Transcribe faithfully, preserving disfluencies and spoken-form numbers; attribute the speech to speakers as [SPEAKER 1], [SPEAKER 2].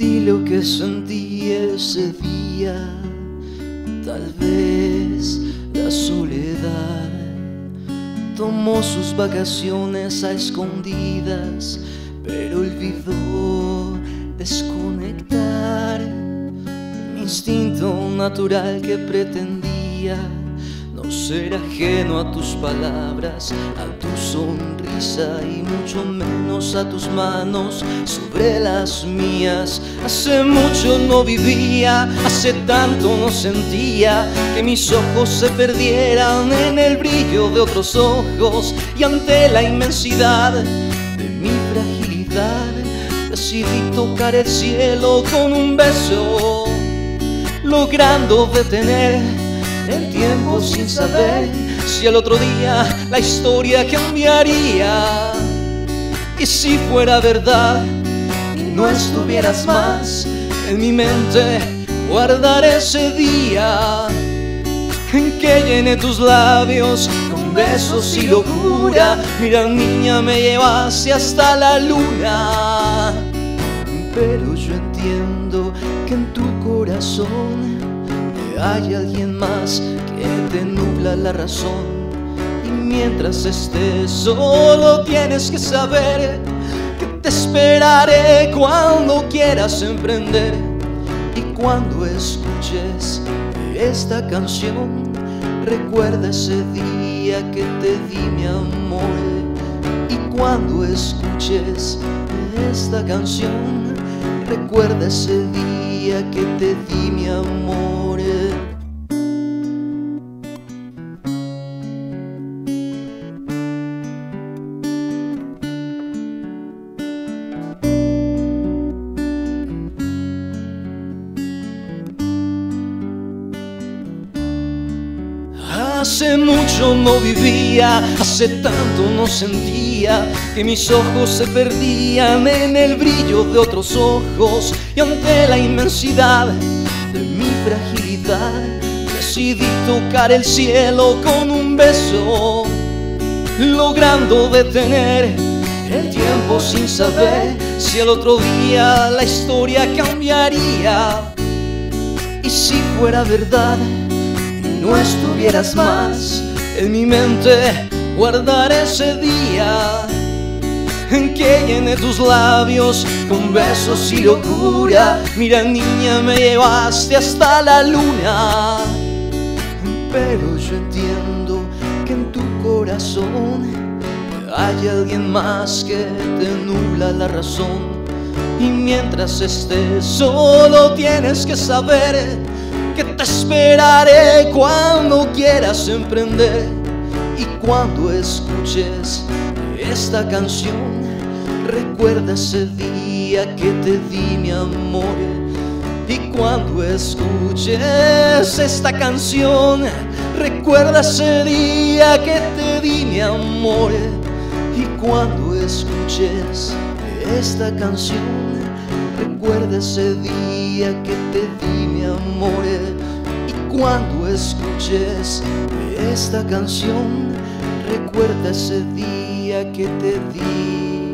[SPEAKER 1] Sentí lo que sentí ese día, tal vez la soledad tomó sus vacaciones a escondidas, pero olvidó desconectar mi instinto natural que pretendía no ser ajeno a tus palabras, a tu sonrisa y mucho menos a tus manos sobre las mías. Hace mucho no vivía, hace tanto no sentía que mis ojos se perdieran en el brillo de otros ojos, y ante la inmensidad de mi fragilidad decidí tocar el cielo con un beso, logrando detener el tiempo sin saber si al otro día la historia cambiaría. Y si fuera verdad y no estuvieras más en mi mente, guardar ese día en que llené tus labios con besos y locura. Mira, niña, me llevaste hasta la luna, pero yo entiendo que en tu corazón hay alguien más que te nubla la razón. Y mientras estés solo tienes que saber que te esperaré cuando quieras emprender. Y cuando escuches esta canción, recuerda ese día que te di mi amor. Y cuando escuches esta canción, recuerda ese día que te di mi amor. Hace mucho no vivía, hace tanto no sentía que mis ojos se perdían en el brillo de otros ojos, y ante la inmensidad de mi fragilidad decidí tocar el cielo con un beso, logrando detener el tiempo sin saber si el otro día la historia cambiaría. Y si fuera verdad no estuvieras más en mi mente, guardar ese día en que llené tus labios con besos y locura. Mira, niña, me llevaste hasta la luna, pero yo entiendo que en tu corazón hay alguien más que te nubla la razón. Y mientras estés solo tienes que saber que te esperaré cuando quieras emprender. Y cuando escuches esta canción, recuerda ese día que te di mi amor. Y cuando escuches esta canción, recuerda ese día que te di mi amor. Y cuando escuches esta canción, recuerda ese día que te di mi amor. Y cuando escuches esta canción, recuerda ese día que te di